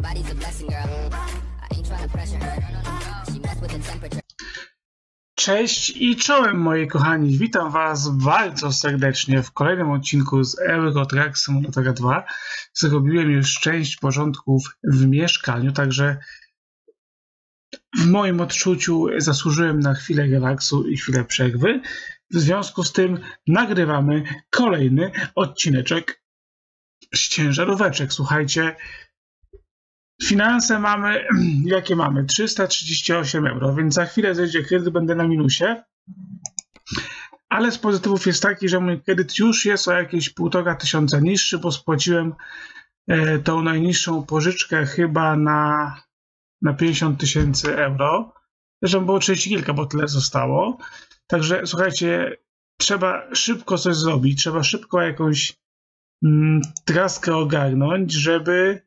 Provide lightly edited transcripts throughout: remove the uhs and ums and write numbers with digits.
Cześć i czołem moi kochani, witam was bardzo serdecznie w kolejnym odcinku z Euro Truck Simulator 2. Zrobiłem już część porządków w mieszkaniu, także w moim odczuciu zasłużyłem na chwilę relaksu i chwilę przerwy. W związku z tym nagrywamy kolejny odcineczek z ciężaróweczek. Słuchajcie, finanse mamy, jakie mamy? 338 euro, więc za chwilę zejdzie kredyt, będę na minusie. Ale z pozytywów jest taki, że mój kredyt już jest o jakieś 1500 niższy, bo spłaciłem tą najniższą pożyczkę chyba na 50 000 euro. Zresztą było 30 kilka, bo tyle zostało. Także słuchajcie, trzeba szybko coś zrobić, trzeba szybko jakąś traskę ogarnąć, żeby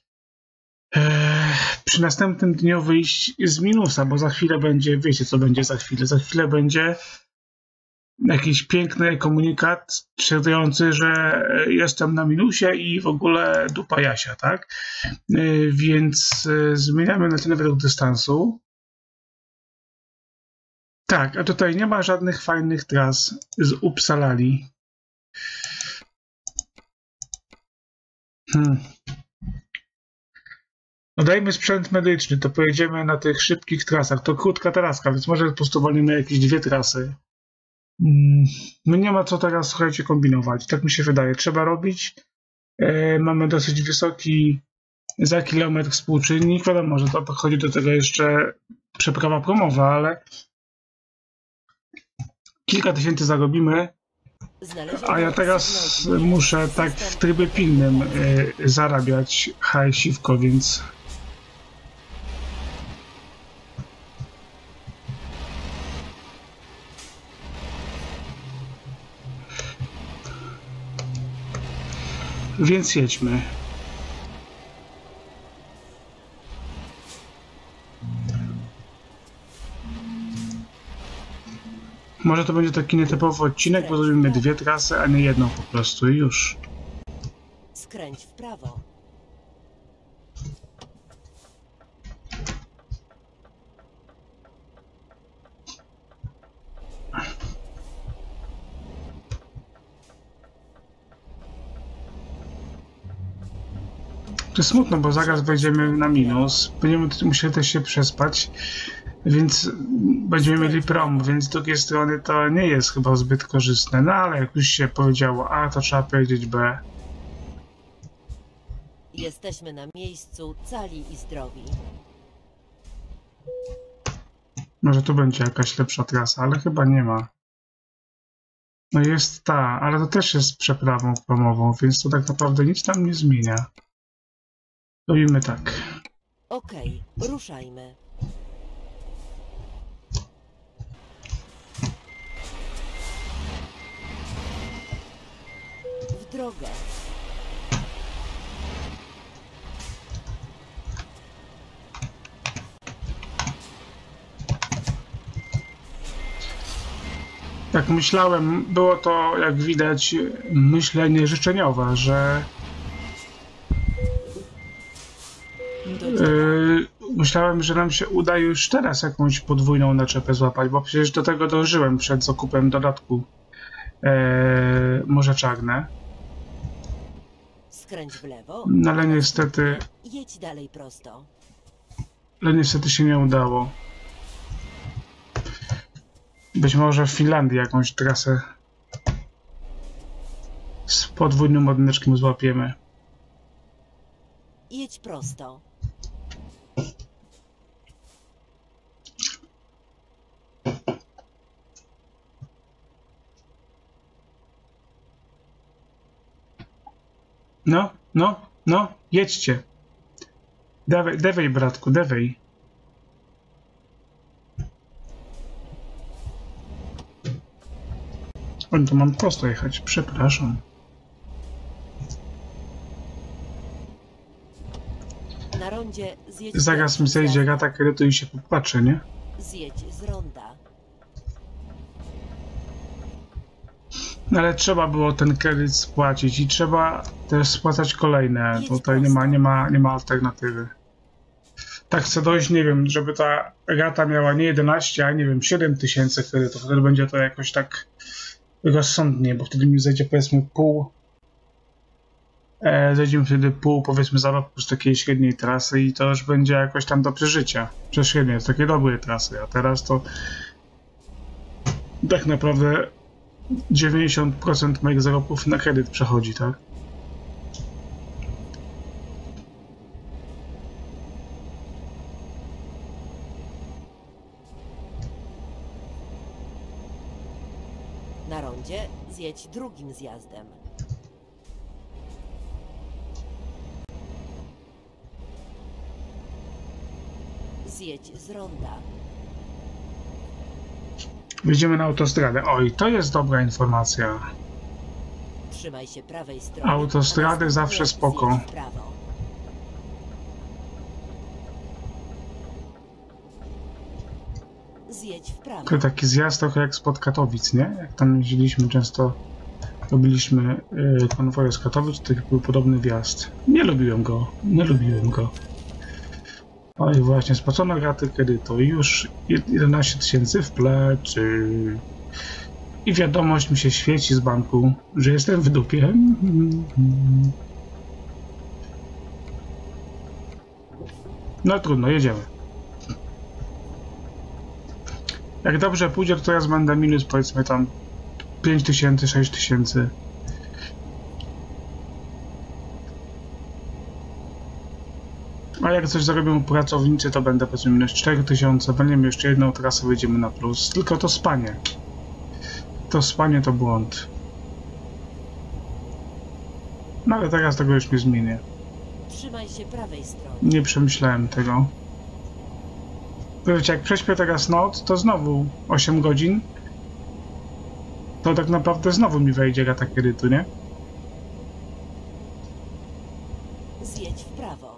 przy następnym dniu wyjść z minusa, bo za chwilę będzie, wiecie co będzie za chwilę. Za chwilę będzie jakiś piękny komunikat stwierdzający, że jestem na minusie i w ogóle dupa Jasia, tak? Więc zmieniamy na tyle według dystansu. Tak, a tutaj nie ma żadnych fajnych tras z Uppsalali. No dajmy sprzęt medyczny, to pojedziemy na tych szybkich trasach. To krótka traska, więc może po prostu wolimy jakieś dwie trasy. No nie ma co teraz, słuchajcie, kombinować. Tak mi się wydaje. Trzeba robić. Mamy dosyć wysoki za kilometr współczynnik. Wiadomo, że to podchodzi do tego jeszcze przeprawa promowa, ale kilka tysięcy zarobimy. A ja teraz muszę tak w trybie pilnym zarabiać hajsiwko, więc jedźmy. Może to będzie taki nietypowy odcinek, bo zrobimy dwie trasy, a nie jedną po prostu i już. Skręć w prawo. To smutno, bo zaraz wejdziemy na minus. Będziemy musieli też się przespać, więc będziemy mieli prom, więc z drugiej strony to nie jest chyba zbyt korzystne. No ale jak już się powiedziało A, to trzeba powiedzieć B. Jesteśmy na miejscu, cali i zdrowi. Może tu będzie jakaś lepsza trasa, ale chyba nie ma. No jest ta, ale to też jest przeprawą promową, więc to tak naprawdę nic tam nie zmienia. Robimy tak. Okej, ruszajmy. W drogę. Jak myślałem, było to, jak widać, myślenie życzeniowe, że myślałem, że nam się uda już teraz jakąś podwójną naczepę złapać, bo przecież do tego dążyłem przed zakupem dodatku Morze Czarne. Skręć w lewo. No ale niestety... Jedź dalej prosto. Ale niestety się nie udało. Być może w Finlandii jakąś trasę z podwójnym odnyczkiem złapiemy. Jedź prosto. No, jedźcie. Dawaj, bratku, dawaj. O, to mam prosto jechać, przepraszam. Na rondzie zjedź. Zaraz mi zejdzie rata kredytu i się popłaczę, nie? Zjedź z ronda. No ale trzeba było ten kredyt spłacić i trzeba też spłacać kolejne. Jedź Tutaj nie ma alternatywy. Tak chcę dojść, nie wiem, żeby ta rata miała nie 11, a nie wiem, 7 000 kredytów. Wtedy będzie to jakoś tak rozsądnie, bo wtedy mi zejdzie powiedzmy pół. Zejdzie mi wtedy pół, powiedzmy, zarobku z takiej średniej trasy i to już będzie jakoś tam do przeżycia. Przez średnie, z takiej dobrej trasy, a teraz to tak naprawdę 90% moich zarobków na kredyt przechodzi, tak? Na rondzie zjedź drugim zjazdem. Zjedź z ronda. Wyjdziemy na autostradę. Oj, to jest dobra informacja. Trzymaj się prawej strony. Autostrady a zawsze następnie spoko. zjedź w prawo. Zjedź w prawo. To taki zjazd trochę jak spod Katowic, nie? Jak tam jeździliśmy często, robiliśmy konwoje z Katowic, to taki był podobny wjazd. Nie lubiłem go, nie lubiłem go. Oj, właśnie, spłacono raty kredytu i już 11 000 w plecy. I wiadomość mi się świeci z banku, że jestem w dupie. No trudno, jedziemy. Jak dobrze pójdzie, to teraz będę minus, powiedzmy tam 5 000, 6 000. A jak coś zarobią pracownicy, to będę powiedzmy minus 4 000. Będziemy jeszcze jedną trasę, wyjdziemy na plus. Tylko to spanie. To spanie to błąd. No ale teraz tego już nie zmienię. Trzymaj się prawej strony. Nie przemyślałem tego. Wiecie, jak prześpię teraz noc, to znowu 8 godzin. To tak naprawdę znowu mi wejdzie rata kredytu, nie? Zjedź w prawo.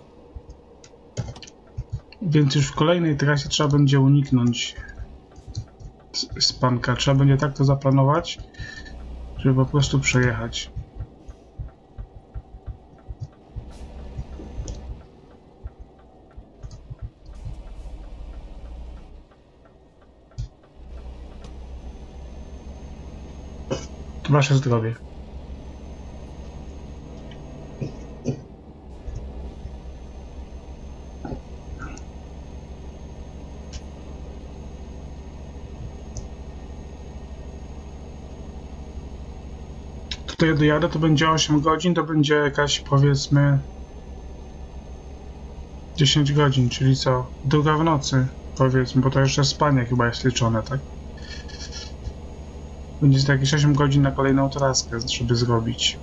Więc już w kolejnej trasie trzeba będzie uniknąć spanka. Trzeba będzie tak to zaplanować, żeby po prostu przejechać. Wasze zdrowie. Tutaj dojadę, to będzie 8 godzin, to będzie jakaś, powiedzmy, 10 godzin, czyli co? Druga w nocy, powiedzmy, bo to jeszcze spanie chyba jest liczone, tak? Będzie to jakieś 8 godzin na kolejną traskę, żeby zrobić.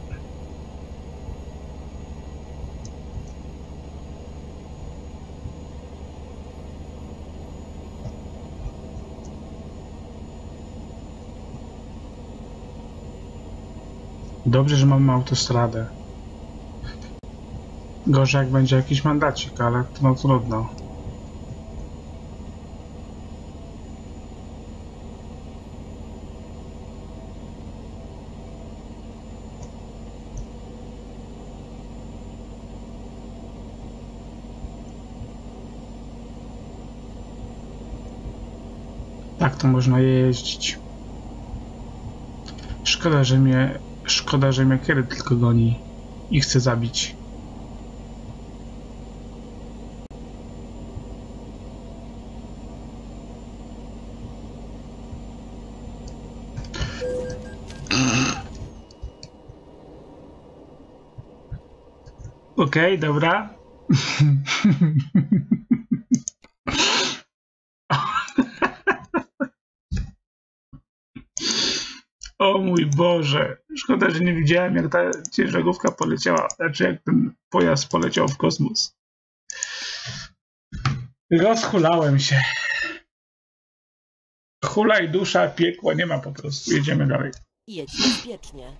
Dobrze, że mamy autostradę. Gorzej jak będzie jakiś mandacik, ale to no trudno. Tak to można jeździć. Szkoda, że mnie kredyt tylko goni i chce zabić. Okej, dobra. O mój Boże, szkoda, że nie widziałem, jak ta ciężarówka poleciała, znaczy jak ten pojazd poleciał w kosmos. Rozhulałem się. Hulaj dusza, piekła nie ma po prostu. Jedziemy dalej. Jedź bezpiecznie.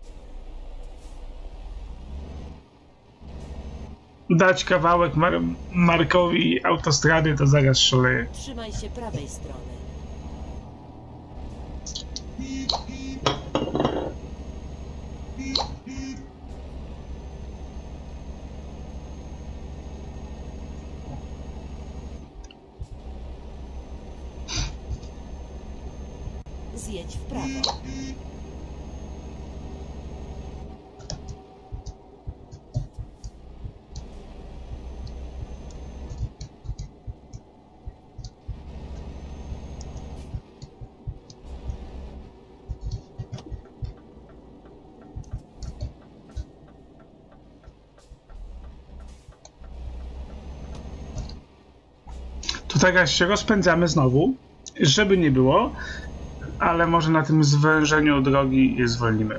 Dać kawałek Markowi autostrady, to zaraz szaleje. Trzymaj się prawej strony. Zjedź w prawo. To teraz się rozpędzamy znowu, żeby nie było, ale może na tym zwężeniu drogi je zwolnimy.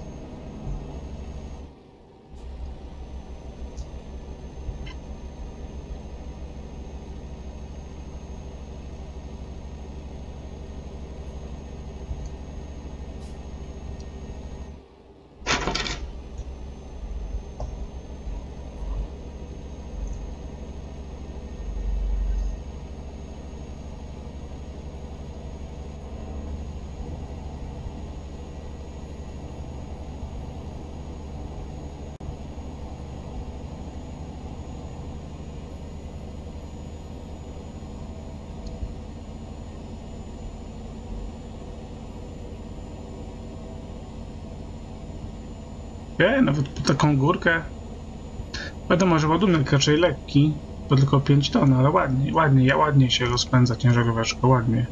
Nawet po taką górkę. Wiadomo, że ładunek raczej lekki, to tylko 5 ton, ale ładnie się rozpędza ciężaróweczka, ładnie.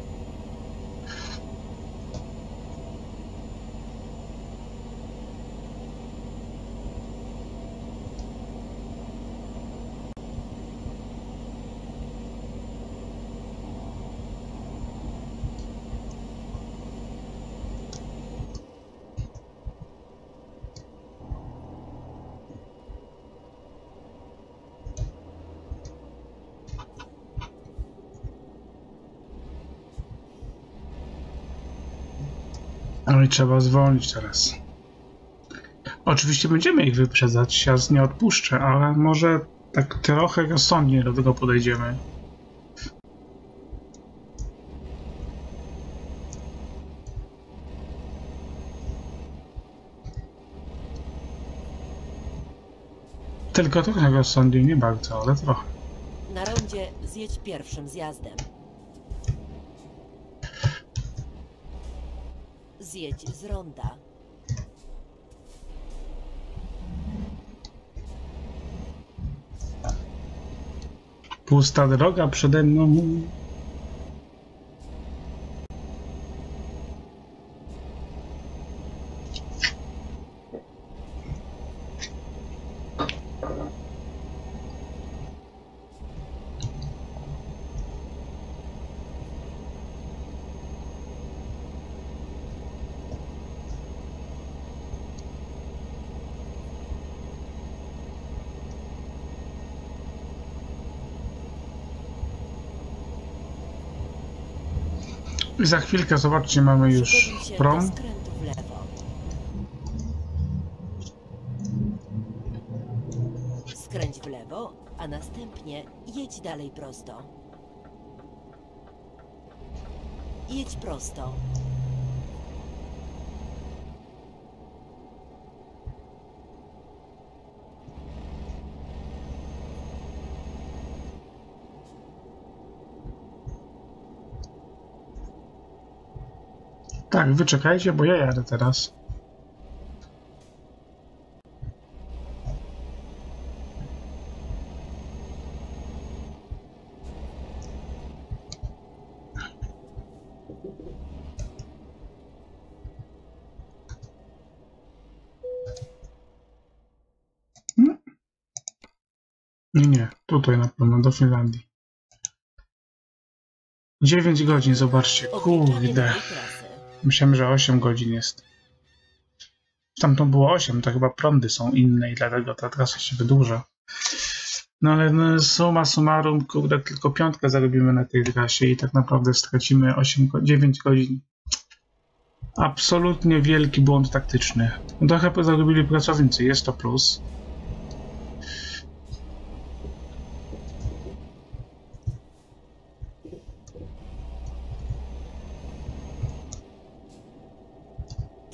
No i trzeba zwolnić teraz. Oczywiście będziemy ich wyprzedzać, ja nie odpuszczę, ale może tak trochę rozsądnie do tego podejdziemy. Tylko trochę rozsądnie, nie bardzo, ale trochę. Na rondzie zjedź pierwszym zjazdem. Zjedź z ronda. Pusta droga przede mną. I za chwilkę, zobaczcie, mamy już Przygotuj się do prom. skrętu w lewo. Skręć w lewo, a następnie jedź dalej prosto. Jedź prosto. Tak, wyczekajcie, bo ja jadę teraz. Nie, tutaj na pewno, do Finlandii. 9 godzin, zobaczcie, Obliczanie kurde. nowej trasy. Myślałem, że 8 godzin jest. Tamtą było 8, to chyba prądy są inne i dlatego ta trasa się wydłuża. No ale no, summa summarum, kurde, tylko 5 zarobimy na tej trasie i tak naprawdę stracimy 9 godzin. Absolutnie wielki błąd taktyczny. No trochę zarobili pracownicy, jest to plus.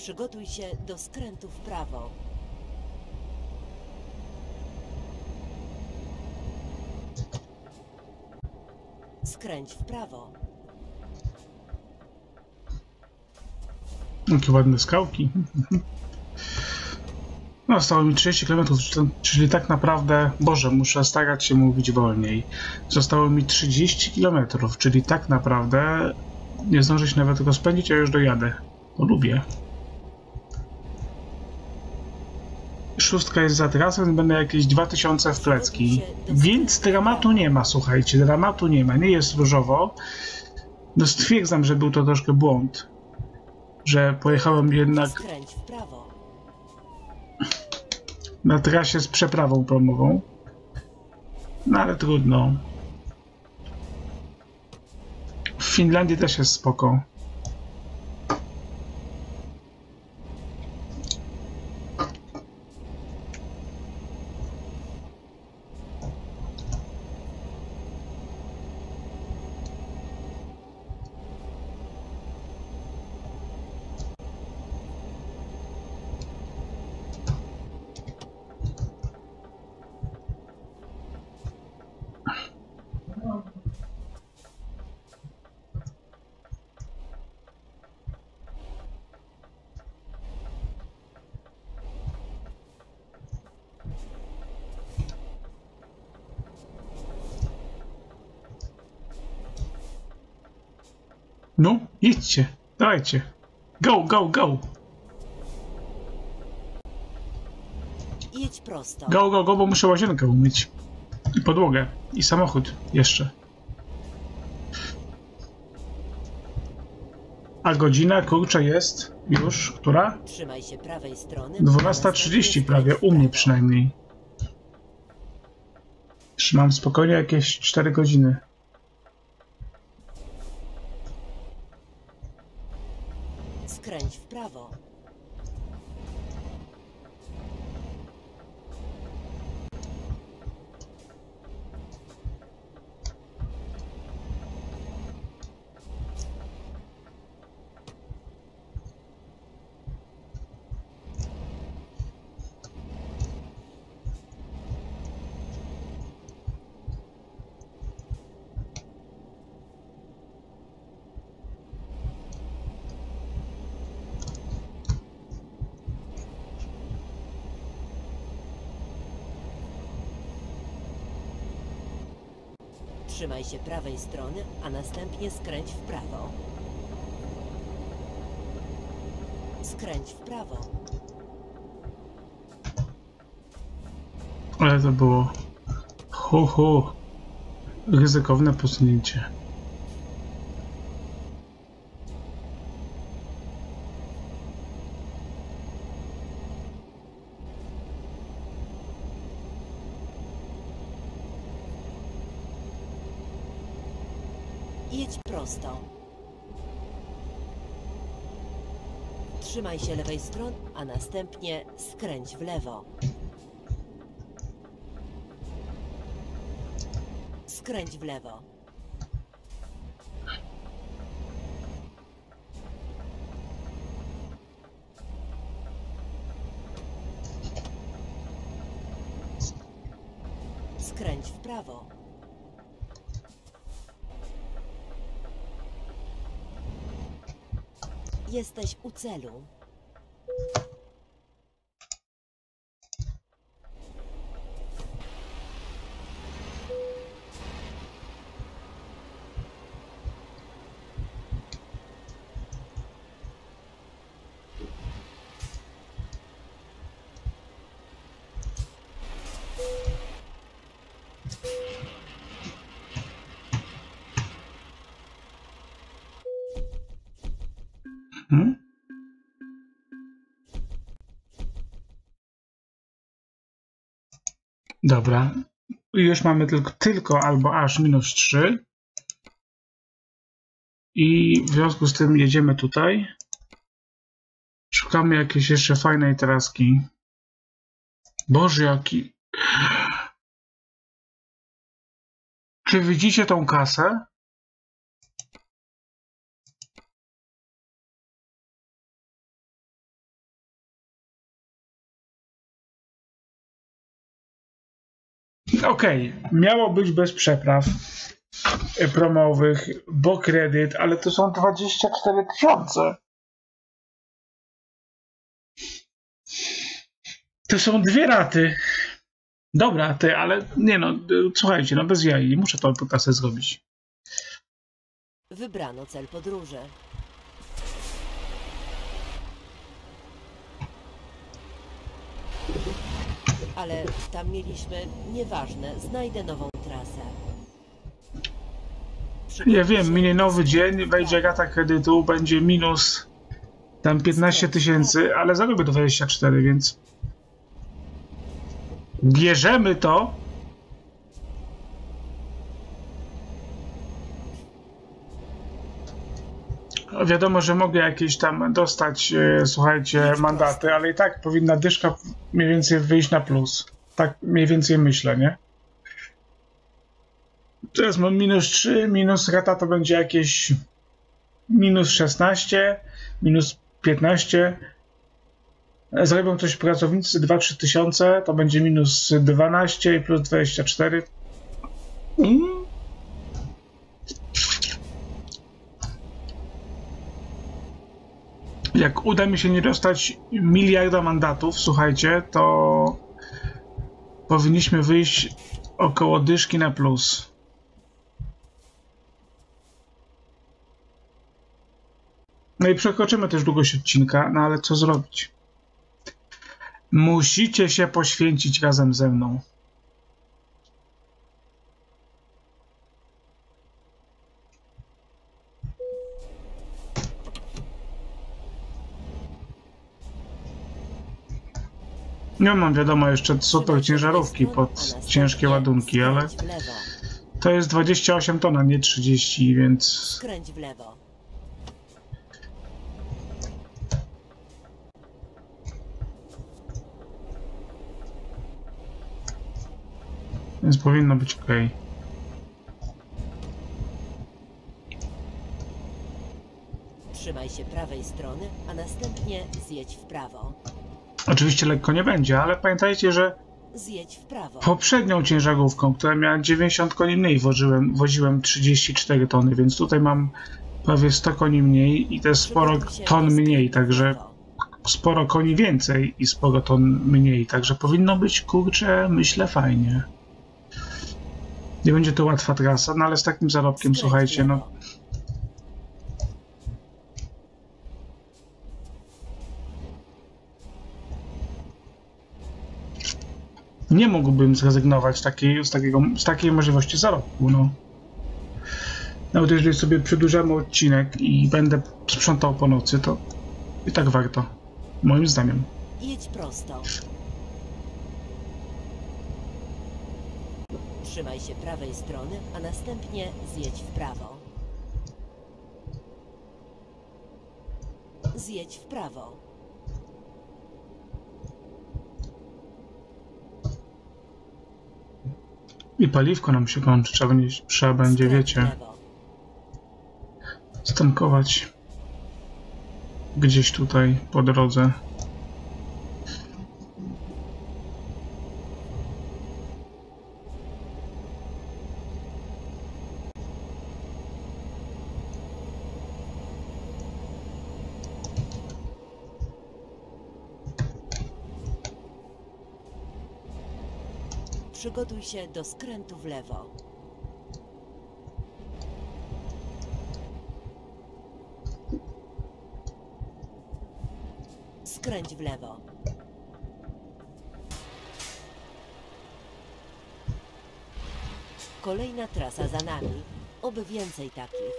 Przygotuj się do skrętu w prawo. Skręć w prawo. Jakie ładne skałki. No, zostało mi 30 km, czyli tak naprawdę... Boże, muszę starać się mówić wolniej. Zostało mi 30 km, czyli tak naprawdę nie zdążę się nawet tego spędzić, a już dojadę. To lubię. 6 jest za trasą, więc będę jakieś 2000 w plecki. Więc dramatu nie ma, słuchajcie, dramatu nie ma. Nie jest różowo. No stwierdzam, że był to troszkę błąd. Że pojechałem jednak Skręć w prawo. na trasie z przeprawą promową. No ale trudno. W Finlandii też jest spoko. No, jedźcie, dawajcie. Go, go, go! Jedź prosto. Go, go, go, bo muszę łazienkę umyć. I podłogę. I samochód jeszcze. A godzina, kurczę, jest już, która? Trzymaj się prawej strony. 12:30 prawie, u mnie przynajmniej. Jeszcze mam spokojnie jakieś 4 godziny. Skręć w prawo. Trzymaj się prawej strony, a następnie skręć w prawo. Skręć w prawo. Ale to było... ryzykowne posunięcie. Jedź prosto. Trzymaj się lewej strony, a następnie skręć w lewo. Skręć w lewo. Skręć w prawo. Jesteś u celu. Dobra. Już mamy tylko albo aż -3. I w związku z tym jedziemy tutaj. Szukamy jakiejś jeszcze fajnej traski. Boże, jaki... Czy widzicie tą kasę? Okej, miało być bez przepraw promowych, bo kredyt, ale to są 24 000. To są 2 raty. Dobra, ale nie no, słuchajcie, no bez jaj, muszę to kasę zrobić. Wybrano cel podróży. Ale tam mieliśmy... Nieważne, znajdę nową trasę. Ja wiem, minie nowy dzień, wejdzie rata kredytu, będzie minus tam 15 000, ale zarobię 24, więc bierzemy to. Wiadomo, że mogę jakieś tam dostać, słuchajcie, mandaty, ale i tak powinna dyszka mniej więcej wyjść na plus. Tak mniej więcej myślę, nie? Teraz mam minus 3, minus rata to będzie jakieś minus 16, minus 15. Zrobią coś pracownicy 2-3 tysiące, to będzie minus 12 i plus 24. Jak uda mi się nie dostać miliarda mandatów, słuchajcie, to powinniśmy wyjść około dyszki na plus. No i przekroczymy też długość odcinka, no ale co zrobić? Musicie się poświęcić razem ze mną. Nie mam wiadomo jeszcze super ciężarówki pod ciężkie ładunki, ale to jest 28 ton, a nie 30, więc... Skręć w lewo. Więc powinno być ok. Trzymaj się prawej strony, a następnie zjedź w prawo. Oczywiście lekko nie będzie, ale pamiętajcie, że Zjedź w prawo. poprzednią ciężarówką, która miała 90 koni mniej, woziłem 34 tony, więc tutaj mam prawie 100 koni mniej i te sporo ton mniej, także sporo koni więcej i sporo ton mniej, także powinno być, kurczę, myślę, fajnie. Nie będzie to łatwa trasa, no ale z takim zarobkiem, słuchajcie, no... Nie mógłbym zrezygnować z takiej możliwości zarobku, no. Nawet jeżeli sobie przedłużamy odcinek i będę sprzątał po nocy, to i tak warto, moim zdaniem. Jedź prosto. Trzymaj się prawej strony, a następnie zjedź w prawo. Zjedź w prawo. I paliwko nam się kończy, trzeba będzie, wiecie, stankować gdzieś tutaj po drodze. Przygotuj się do skrętu w lewo. Skręć w lewo. Kolejna trasa za nami. Oby więcej takich.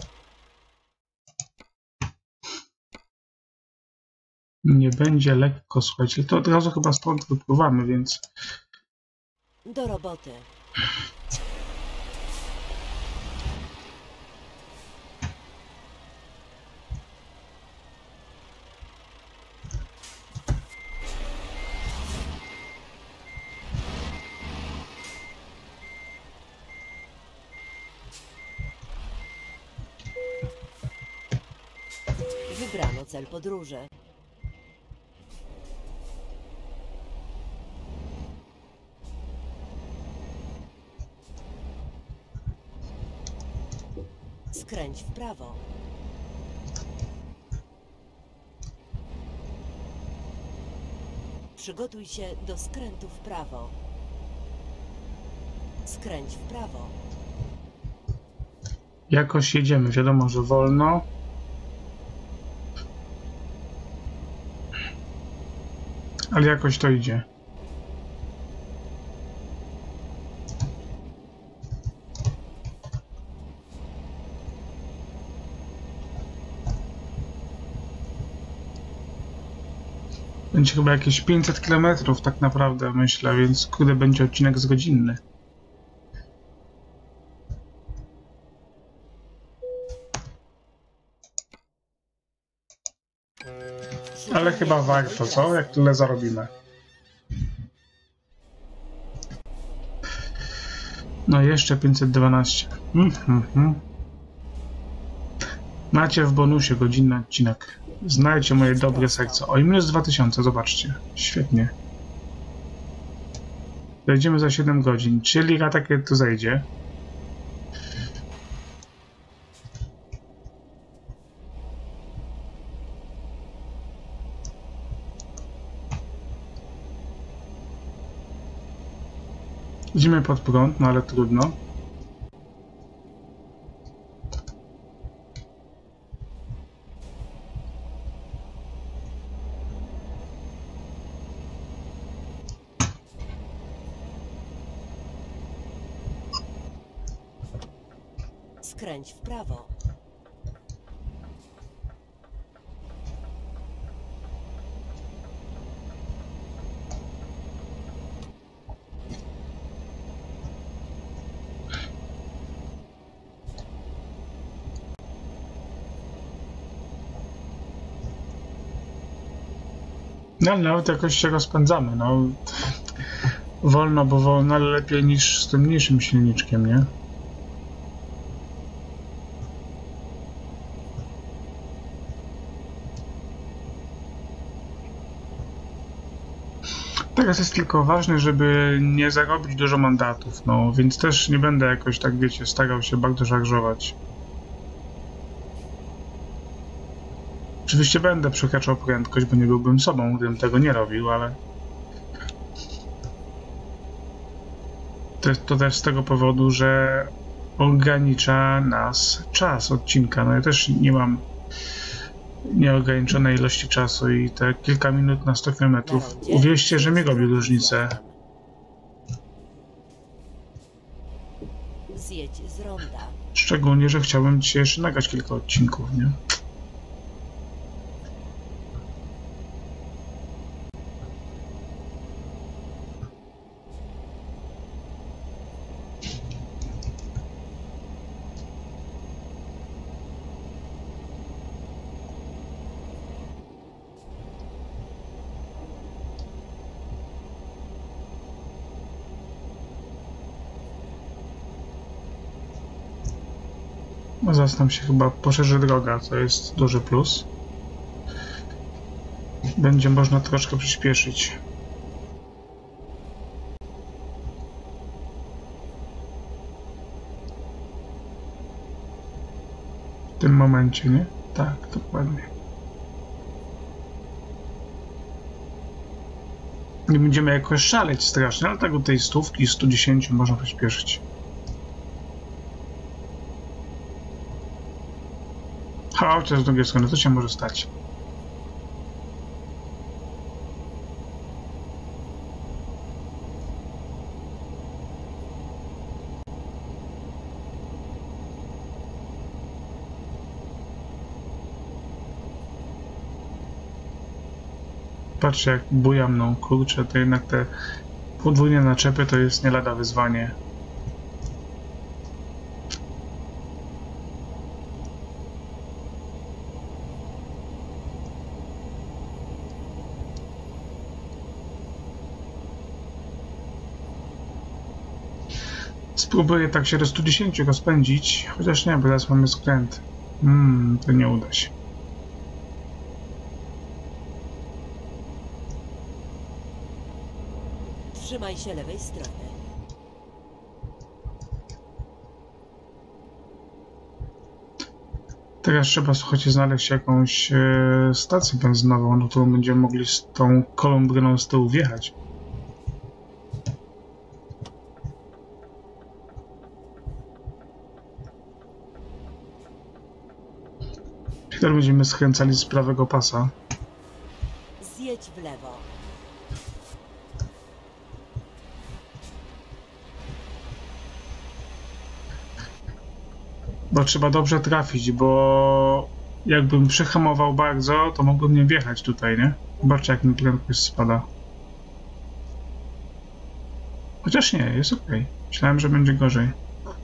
Nie będzie lekko, słuchajcie, to od razu chyba stąd wypływamy, więc... Do roboty. Wybrano cel podróży. Skręć w prawo. Przygotuj się do skrętu w prawo. Skręć w prawo. Jakoś jedziemy, wiadomo, że wolno. Ale jakoś to idzie. Będzie chyba jakieś 500 km tak naprawdę, myślę, więc kurde, będzie odcinek z godzinny. Ale chyba warto, co? Jak tyle zarobimy. No jeszcze 512. Macie w bonusie godzinny odcinek. Znajdźcie moje dobre serce. O, i minus 2000, zobaczcie. Świetnie. Zejdziemy za 7 godzin, czyli takie tu zejdzie. Idziemy pod prąd, no ale trudno. Skręć w prawo. No ale nawet jakoś się rozpędzamy, no. Wolno, bo wolno, ale lepiej niż z tym mniejszym silniczkiem, nie? Teraz jest tylko ważne, żeby nie zarobić dużo mandatów, no, więc też nie będę jakoś, tak wiecie, starał się bardzo szarżować. Oczywiście będę przekraczał prędkość, bo nie byłbym sobą, gdybym tego nie robił, ale... To też z tego powodu, że ogranicza nas czas odcinka. No ja też nie mam nieograniczonej ilości czasu i te kilka minut na 100 km, uwierzcie, że mi robi różnicę. Zjedź z ronda. Szczególnie, że chciałbym dzisiaj jeszcze nagrać kilka odcinków, nie? No zaraz nam się chyba poszerzy droga, co jest duży plus. Będzie można troszkę przyspieszyć. W tym momencie, nie? Tak, dokładnie. Nie będziemy jakoś szaleć strasznie, ale tak do tej 100, 110 można przyspieszyć. Chociaż z drugiej strony, co się może stać? Patrzcie, jak buja mną, kurczę, to jednak te podwójne naczepy to jest nie lada wyzwanie. Spróbuję tak się do 110 rozpędzić, chociaż nie, bo teraz mamy skręt. To nie uda się. Trzymaj się lewej strony. Teraz trzeba, słuchajcie, znaleźć jakąś stację benzynową, na którą będziemy mogli z tą kolumbrą z tyłu wjechać. Teraz będziemy skręcali z prawego pasa. Zjedź w lewo. Bo trzeba dobrze trafić, bo jakbym przyhamował bardzo, to mógłbym nie wjechać tutaj, nie? Zobaczcie, jak mi prędkość spada. Chociaż nie, jest ok. Myślałem, że będzie gorzej.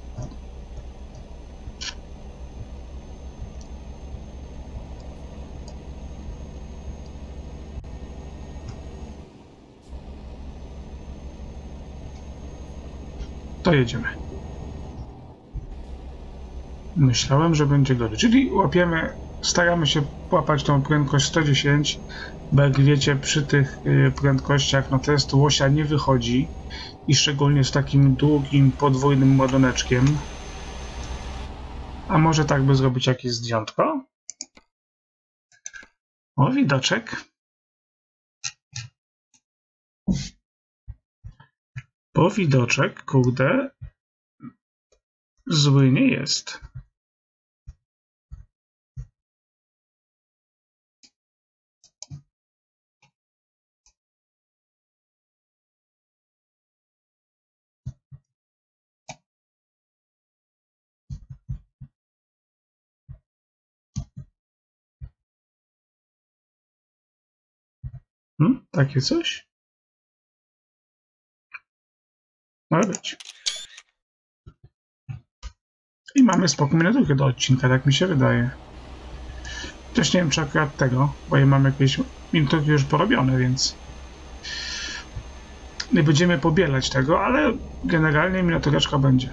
To jedziemy. Myślałem, że będzie gorzej. Czyli łapiemy, staramy się łapać tą prędkość 110, bo jak wiecie, przy tych prędkościach no test łosia nie wychodzi i szczególnie z takim długim, podwójnym ładuneczkiem. A może tak by zrobić jakieś zdjątko? O, widoczek. Bo widoczek, kurde, zły nie jest. Takie coś? Może być. I mamy spokój miniaturkę do odcinka, tak mi się wydaje. Też nie wiem, czy akurat tego, bo ja mam jakieś miniaturki już porobione, więc nie będziemy pobielać tego, ale generalnie miniatureczka będzie.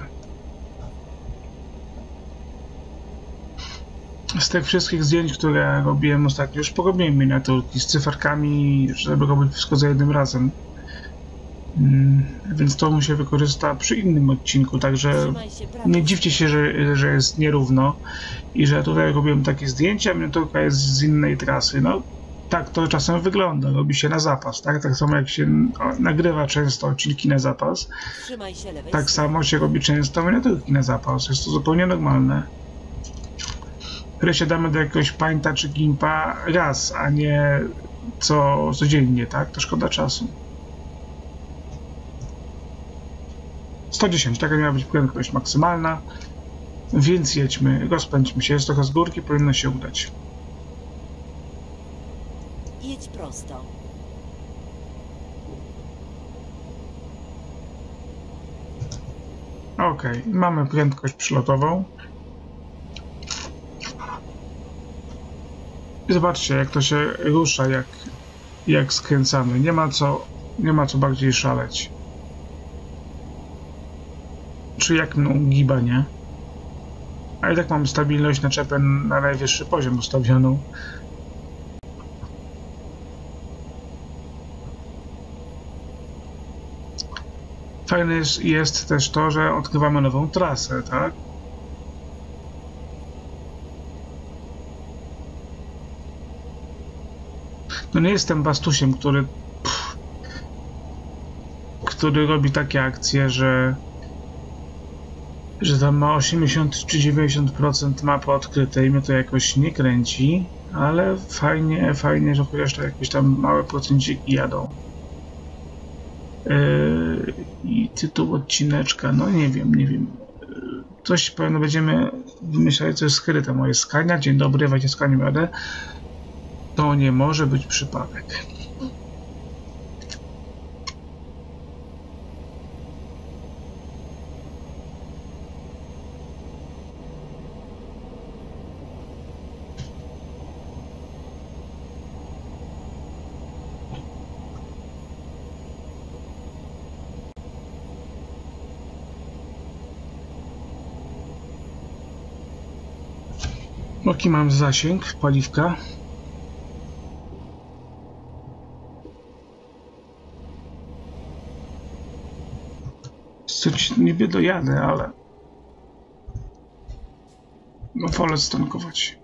Z tych wszystkich zdjęć, które robiłem ostatnio, już porobiłem miniaturki z cyferkami, żeby robić wszystko za jednym razem. Więc to mu się wykorzysta przy innym odcinku, także nie dziwcie się, że jest nierówno i że tutaj robiłem takie zdjęcia, miniaturka jest z innej trasy. No tak to czasem wygląda, robi się na zapas, tak? Tak samo jak się nagrywa często odcinki na zapas, tak samo się robi często miniaturki na zapas, jest to zupełnie normalne. Które się damy do jakiegoś painta czy gimpa raz, a nie codziennie, tak? To szkoda czasu. 110, taka miała być prędkość maksymalna, więc jedźmy, rozpędźmy się, jest trochę z górki, powinno się udać. Jedź prosto. Ok, mamy prędkość przylotową. I zobaczcie, jak to się rusza, jak skręcamy. Nie ma co bardziej szaleć. Czy jak mną giba, nie? A i tak mam stabilność naczepę na najwyższy poziom ustawioną. Fajne jest też to, że odkrywamy nową trasę, tak? No nie jestem Bastusiem, który robi takie akcje, że tam ma 80 czy 90% mapy odkryte i mnie to jakoś nie kręci, ale fajnie, że chociaż to jakieś tam małe procenciki jadą. I tytuł odcineczka, no nie wiem. Coś pewno będziemy wymyślali, co jest skryte. Moje Skania, dzień dobry, wejdzie Skaniu jadę. To nie może być przypadek. Jaki mam zasięg paliwka? Niby dojadę, ale No wolę stankować.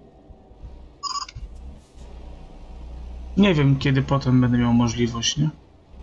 Nie wiem, kiedy potem będę miał możliwość, nie?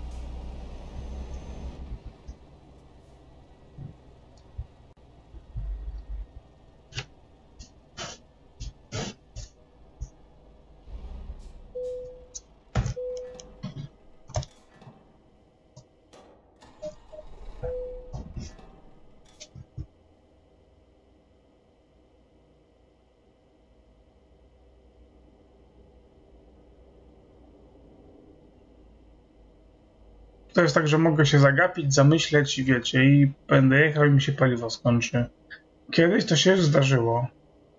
To jest tak, że mogę się zagapić, zamyśleć i wiecie, i będę jechał i mi się paliwo skończy. Kiedyś to się już zdarzyło.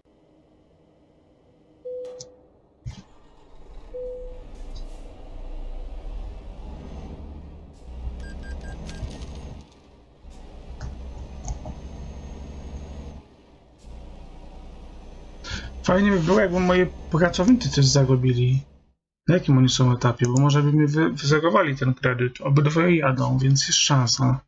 Fajnie by było, jakby moi pracownicy coś zarobili. Na jakim oni są etapie? Bo może by mi wyzerowali ten kredyt. Obydwoje jadą, więc jest szansa.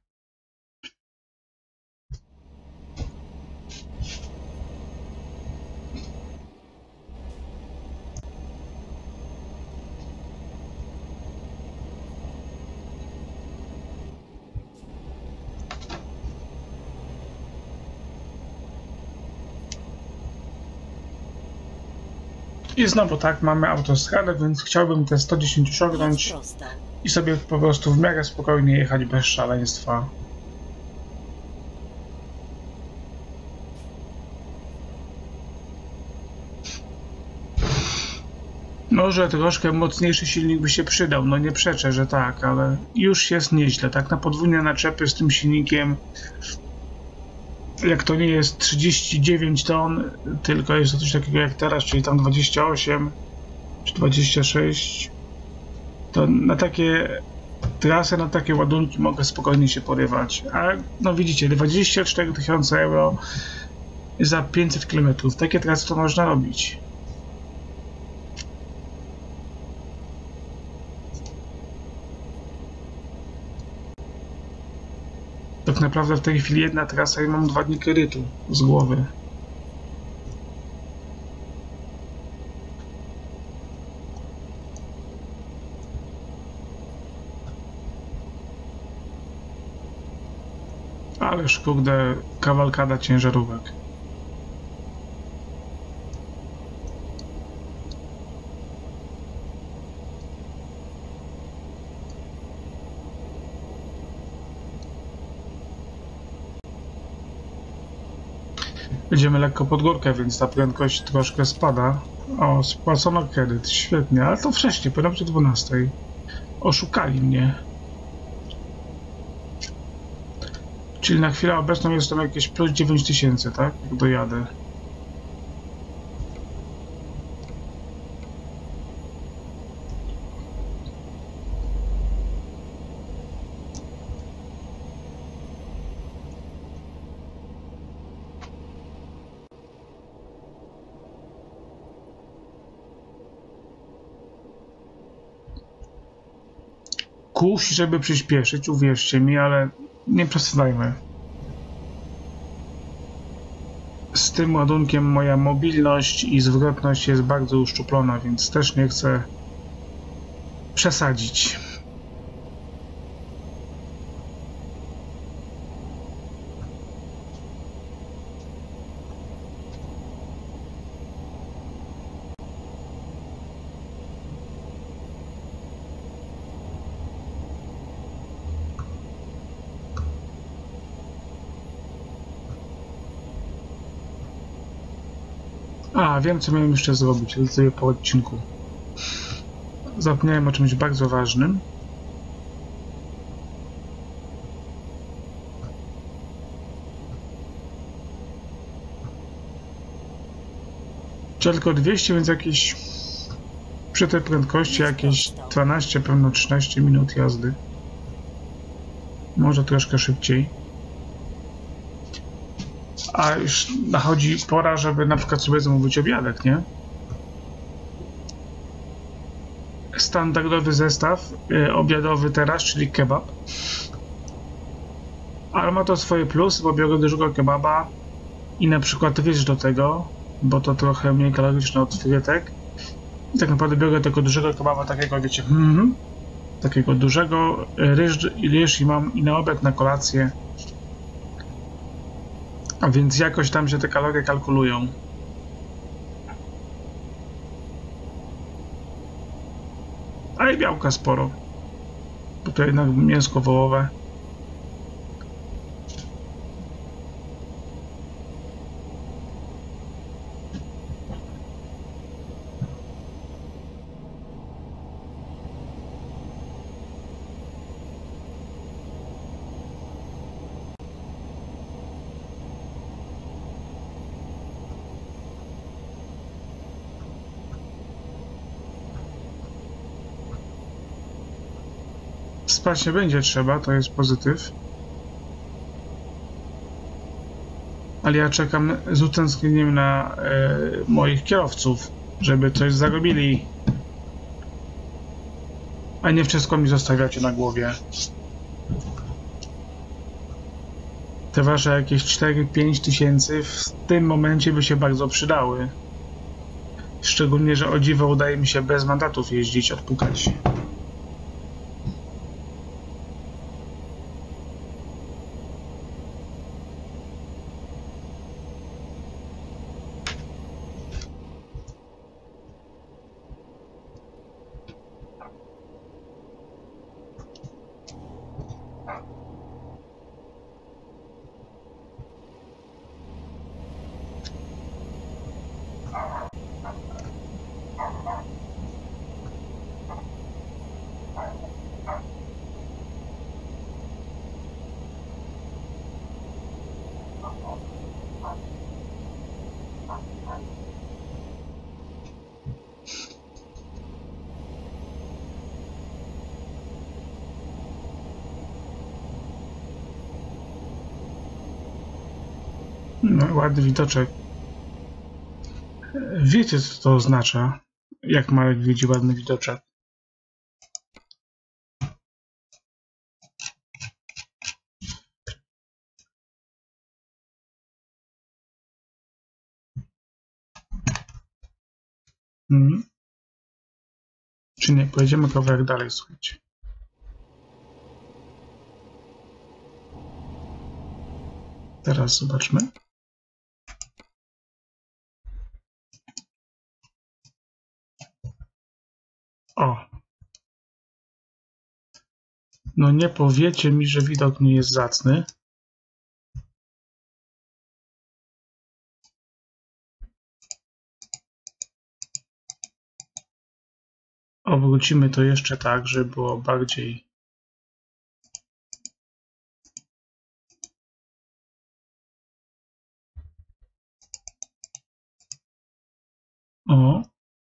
I znowu tak, mamy autostradę, więc chciałbym te 110 osiągnąć i sobie po prostu w miarę spokojnie jechać bez szaleństwa. Może troszkę mocniejszy silnik by się przydał, no nie przeczę, że tak, ale już jest nieźle. Tak na podwójne naczepy z tym silnikiem, jak to nie jest 39 ton, tylko jest to coś takiego jak teraz, czyli tam 28 czy 26, to na takie trasy, na takie ładunki mogę spokojnie się porywać. A no widzicie, 24 000 euro za 500 km. Takie trasy to można robić. Tak naprawdę w tej chwili jedna trasa i mam 2 dni kredytu z głowy. Ależ kurde, kawalkada ciężarówek. Jedziemy lekko pod górkę, więc ta prędkość troszkę spada. O, spłacono kredyt, świetnie, ale to wcześniej, po 12. Oszukali mnie. Czyli na chwilę obecną jest tam jakieś plus 9000, tak? Jak dojadę. Kusi, żeby przyspieszyć, uwierzcie mi, ale nie przesadzajmy. Z tym ładunkiem moja mobilność i zwrotność jest bardzo uszczuplona, więc też nie chcę przesadzić. A, wiem co miałem jeszcze zrobić, ale sobie po odcinku. Zapomniałem o czymś bardzo ważnym. Tylko 200, więc jakieś przy tej prędkości jakieś 12, pewno 13 minut jazdy. Może troszkę szybciej. A już nachodzi pora, żeby na przykład sobie zamówić obiadek, nie? Standardowy zestaw obiadowy teraz, czyli kebab. Ale ma to swoje plusy, bo biorę dużego kebaba i na przykład ryż do tego bo to trochę mniej kaloryczne od frytek. I tak naprawdę biorę tego dużego kebaba, takiego, wiecie, takiego dużego, ryż i mam i na obiad, na kolację. A więc jakoś tam się te kalorie kalkulują. A i białka sporo. Bo to jednak mięsko wołowe. Spać nie będzie trzeba, to jest pozytyw. Ale ja czekam z utęsknieniem na moich kierowców, żeby coś zarobili. A nie wszystko mi zostawiacie na głowie. Te wasze jakieś 4-5 tysięcy w tym momencie by się bardzo przydały. Szczególnie, że o dziwo udaje mi się bez mandatów jeździć, odpukać. No, ładny widoczek. Wiecie, co to oznacza, jak Marek widzi ładny widoczek. Czy nie? Pojedziemy kawałek dalej, słuchajcie. Teraz zobaczmy. O! No nie powiecie mi, że widok nie jest zacny. Obrócimy to jeszcze tak, żeby było bardziej... O!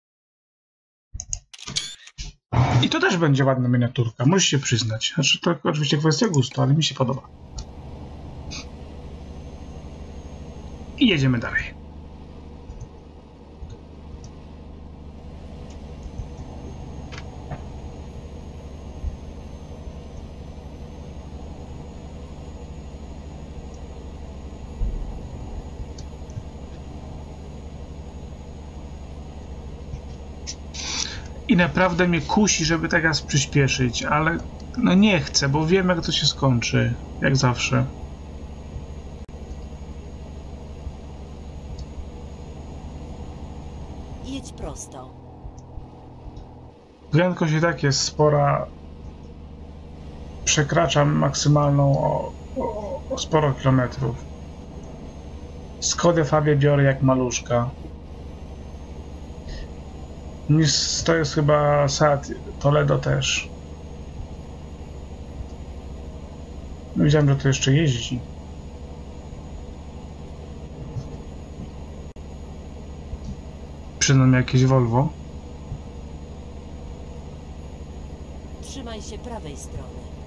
I to też będzie ładna miniaturka, musicie przyznać. Znaczy, to oczywiście kwestia gustu, ale mi się podoba. I jedziemy dalej. I naprawdę mnie kusi, żeby teraz przyspieszyć, ale no nie chcę, bo wiem, jak to się skończy. Jak zawsze. Jedź prosto. Prędkość i tak jest spora. Przekraczam maksymalną o sporo kilometrów. Skodę Fabię biorę jak maluszka. To jest chyba Seat Toledo też. Widziałem, że to jeszcze jeździ. Przynajmniej jakieś Volvo. Trzymaj się prawej strony.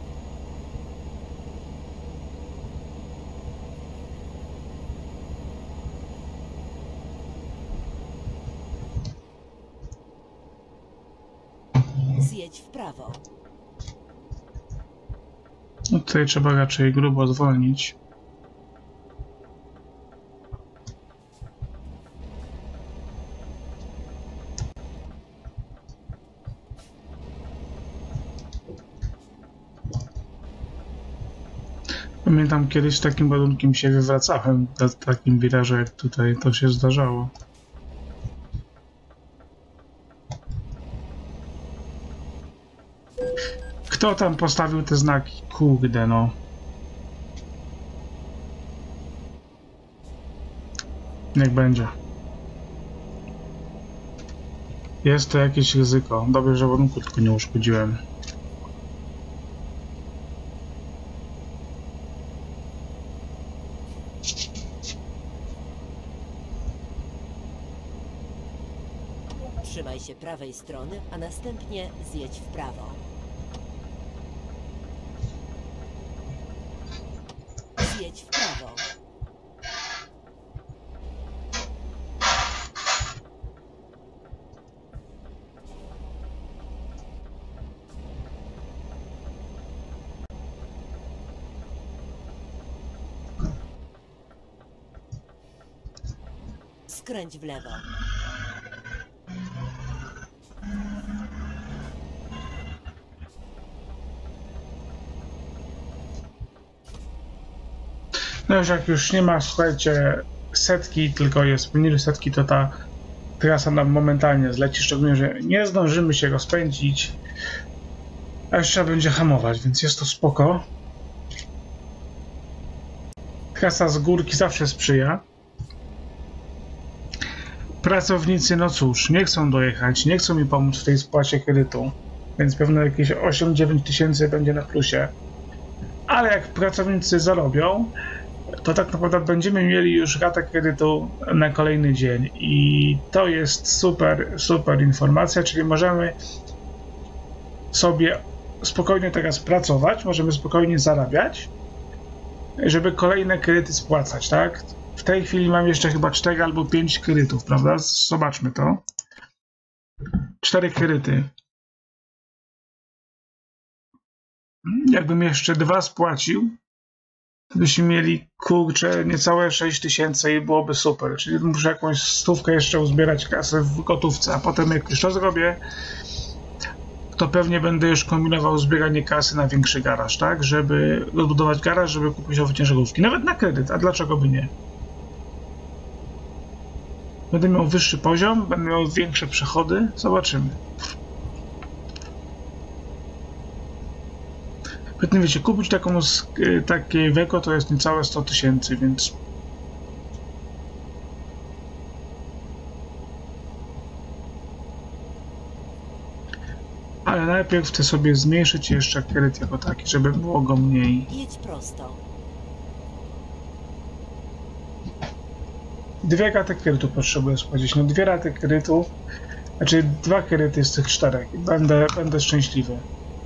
Zjedź w prawo. No tutaj trzeba raczej grubo zwolnić. Pamiętam kiedyś takim ładunkiem się wywracałem na takim wirażu jak tutaj, to się zdarzało. Kto tam postawił te znaki? Kurde no. Niech będzie. Jest to jakieś ryzyko. Dobrze, że ładunku tylko nie uszkodziłem. Trzymaj się prawej strony, a następnie zjedź w prawo. Zjedź w prawo. Skręć w lewo. No już nie ma, słuchajcie, setki, tylko jest poniżej setki, to ta trasa nam momentalnie zleci, szczególnie, że nie zdążymy się rozpędzić, a już trzeba będzie hamować, więc jest to spoko. Trasa z górki zawsze sprzyja. Pracownicy, no cóż, nie chcą dojechać, nie chcą mi pomóc w tej spłacie kredytu, więc pewno jakieś 8-9 tysięcy będzie na plusie. Ale jak pracownicy zarobią, to tak naprawdę będziemy mieli już ratę kredytu na kolejny dzień i to jest super informacja, czyli możemy sobie spokojnie teraz pracować, możemy spokojnie zarabiać, żeby kolejne kredyty spłacać, tak? W tej chwili mam jeszcze chyba 4 albo 5 kredytów, prawda? Zobaczmy to. 4 kredyty. Jakbym jeszcze 2 spłacił, to byśmy mieli, kurczę, niecałe 6 tysięcy i byłoby super. Czyli muszę jakąś stówkę jeszcze uzbierać kasę w gotówce, a potem jak już to zrobię, to pewnie będę już kombinował zbieranie kasy na większy garaż, tak? Żeby odbudować garaż, żeby kupić nowe ciężarówki. Nawet na kredyt, a dlaczego by nie? Będę miał wyższy poziom, będę miał większe przychody. Zobaczymy. Pewnie wiecie, kupić takie Iveco to jest niecałe 100 tysięcy, więc... Ale najpierw chcę sobie zmniejszyć jeszcze kredyt jako taki, żeby było go mniej. Jedź prosto. 2 raty kredytu potrzebuję spłacić. No 2 raty kredytu, znaczy 2 kredyty z tych 4. Będę szczęśliwy.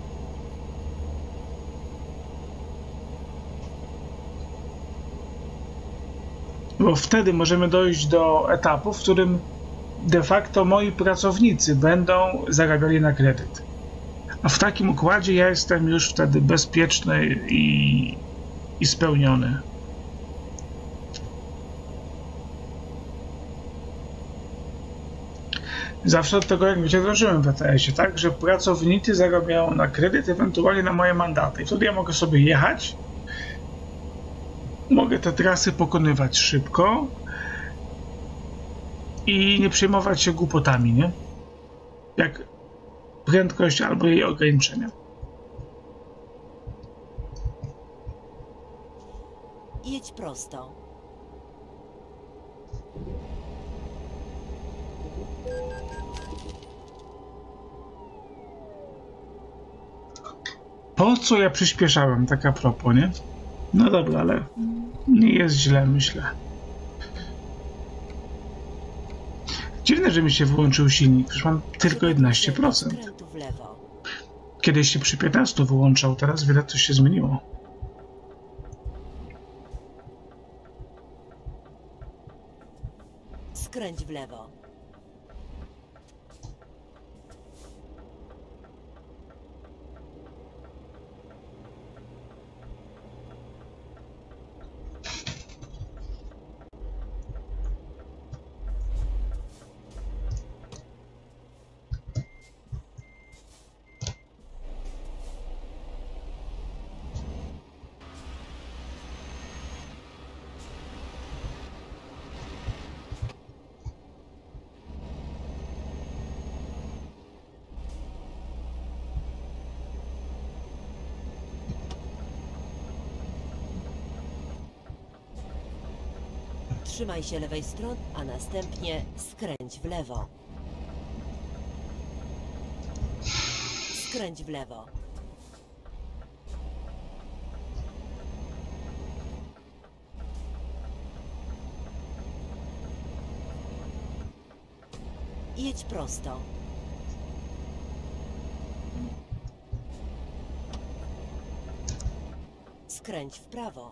Bo wtedy możemy dojść do etapu, w którym de facto moi pracownicy będą zarabiali na kredyt. A w takim układzie ja jestem już wtedy bezpieczny i spełniony. Zawsze od tego, jak wiecie, dążyłem w ETS-ie, tak? Że pracownicy zarabiają na kredyt, ewentualnie na moje mandaty. I wtedy ja mogę sobie jechać, mogę te trasy pokonywać szybko i nie przejmować się głupotami, nie? Jak prędkość albo jej ograniczenia. Jedź prosto. Po co ja przyspieszałem, tak a propos, nie? No dobra, ale nie jest źle, myślę. Dziwne, że mi się wyłączył silnik, przecież mam tylko 11%. Skrętu w lewo. Kiedyś się przy 15 wyłączał, teraz wiele coś się zmieniło. Skręć w lewo. Trzymaj się lewej strony, a następnie skręć w lewo. Skręć w lewo. Jedź prosto. Skręć w prawo.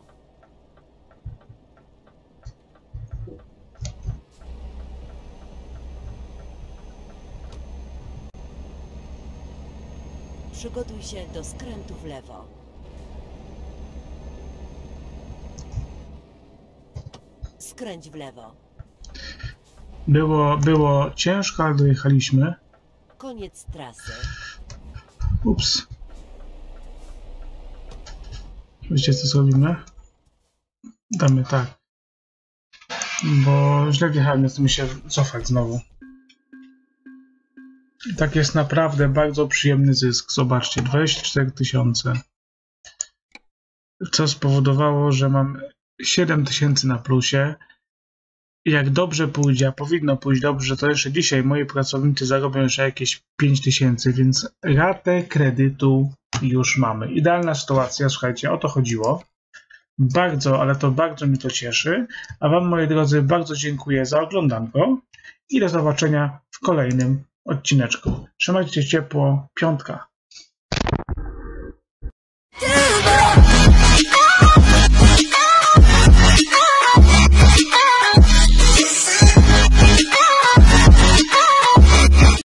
Przygotuj się do skrętu w lewo. Skręć w lewo. Było ciężko, ale dojechaliśmy. Koniec trasy. Ups. Wiecie, co zrobimy? Damy tak. Bo źle wjechałem, więc muszę cofać znowu. I tak jest naprawdę bardzo przyjemny zysk. Zobaczcie, 24 000. Co spowodowało, że mam 7 000 na plusie. I jak dobrze pójdzie, a powinno pójść dobrze, to jeszcze dzisiaj moi pracownicy zarobią jeszcze jakieś 5 000, więc ratę kredytu już mamy. Idealna sytuacja, słuchajcie, o to chodziło. Bardzo, ale to bardzo mnie to cieszy. A wam, moi drodzy, bardzo dziękuję za oglądanko i do zobaczenia w kolejnym odcineczku. Trzymajcie się ciepło, piątka.